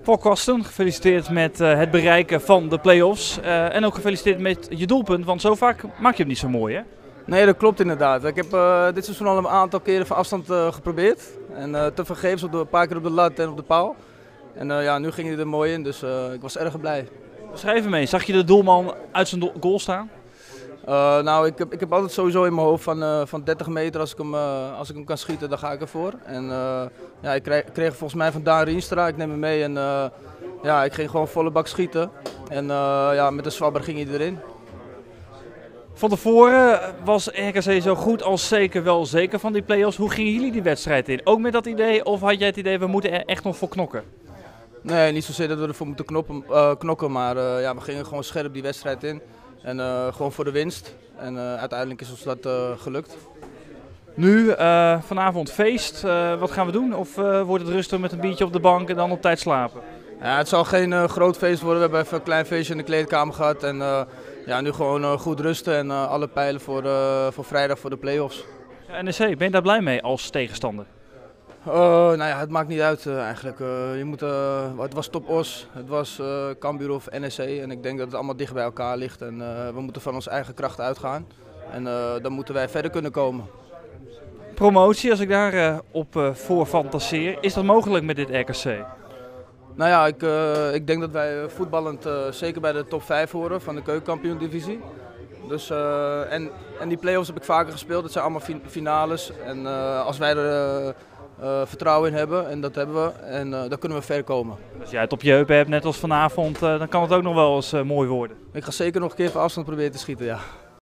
Paul Kasten, gefeliciteerd met het bereiken van de play-offs. En ook gefeliciteerd met je doelpunt, want zo vaak maak je hem niet zo mooi, hè? Nee, dat klopt inderdaad. Ik heb dit seizoen al een aantal keren van afstand geprobeerd. En tevergeefs een paar keer op de lat en op de paal. En ja, nu ging hij er mooi in, dus ik was erg blij. Schrijf hem mee. Zag je de doelman uit zijn goal staan? Nou, ik heb altijd sowieso in mijn hoofd van 30 meter als ik hem kan schieten, dan ga ik ervoor. En ja, ik kreeg volgens mij van Daan Rienstra, ik neem hem mee en ja, ik ging gewoon volle bak schieten. En ja, met de zwabber ging hij erin. Van tevoren was RKC zo goed als zeker wel zeker van die play-offs. Hoe gingen jullie die wedstrijd in? Ook met dat idee of had jij het idee we moeten er echt nog voor knokken? Nee, niet zozeer dat we ervoor moeten knokken, maar ja, we gingen gewoon scherp die wedstrijd in. En gewoon voor de winst. En uiteindelijk is ons dat gelukt. Nu, vanavond feest. Wat gaan we doen? Of wordt het rustig met een biertje op de bank en dan op tijd slapen? Ja, het zal geen groot feest worden. We hebben even een klein feestje in de kleedkamer gehad. En ja, nu gewoon goed rusten en alle pijlen voor vrijdag voor de play-offs. Ja, NEC, ben je daar blij mee als tegenstander? Nou ja, het maakt niet uit eigenlijk. Het was Top Os, het was Cambuur of NEC. En ik denk dat het allemaal dicht bij elkaar ligt. En we moeten van onze eigen kracht uitgaan. En dan moeten wij verder kunnen komen. Promotie, als ik daar op voor fantaseer, is dat mogelijk met dit RKC? Nou ja, ik denk dat wij voetballend zeker bij de top 5 horen van de keukenkampioen-divisie. Dus, en die play-offs heb ik vaker gespeeld, dat zijn allemaal finales. En als wij er vertrouwen in hebben, en dat hebben we, en dan kunnen we ver komen. Als jij het op je heupen hebt, net als vanavond, dan kan het ook nog wel eens mooi worden. Ik ga zeker nog een keer van afstand proberen te schieten, ja.